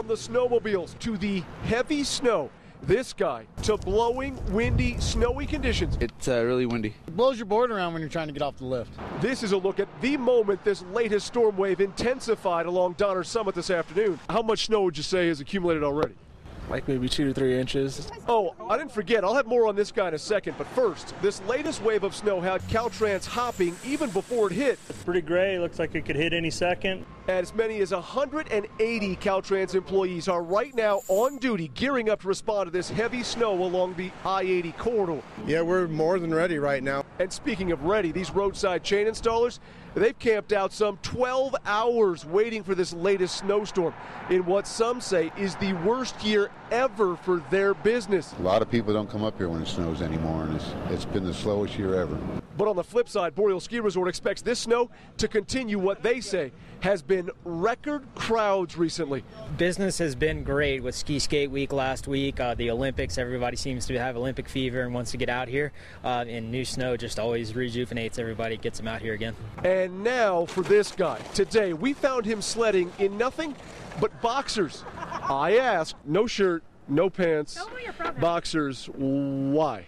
From the snowmobiles to the heavy snow, this guy to blowing, windy, snowy conditions. It's really windy. It blows your board around when you're trying to get off the lift. This is a look at the moment this latest storm wave intensified along Donner Summit this afternoon. How much snow would you say has accumulated already? Like maybe 2 to 3 inches. Oh, I didn't forget. I'll have more on this guy in a second. But first, this latest wave of snow had Caltrans hopping even before it hit. Pretty gray. Looks like it could hit any second. As many as 180 Caltrans employees are right now on duty, gearing up to respond to this heavy snow along the I-80 corridor. Yeah, we're more than ready right now. And speaking of ready, these roadside chain installers, they've camped out some 12 hours waiting for this latest snowstorm in what some say is the worst year ever for their business. A lot of people don't come up here when it snows anymore, and it's been the slowest year ever. But on the flip side, Boreal Ski Resort expects this snow to continue what they say has been record crowds recently. Business has been great with Ski Skate Week last week, the Olympics. Everybody seems to have Olympic fever and wants to get out here. And new snow just always rejuvenates everybody, gets them out here again. And now for this guy. Today, we found him sledding in nothing but boxers. I asked, no shirt, no pants, boxers, why?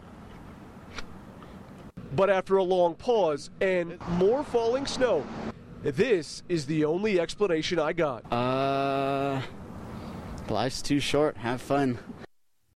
But after a long pause and more falling snow, this is the only explanation I got. Life's too short. Have fun.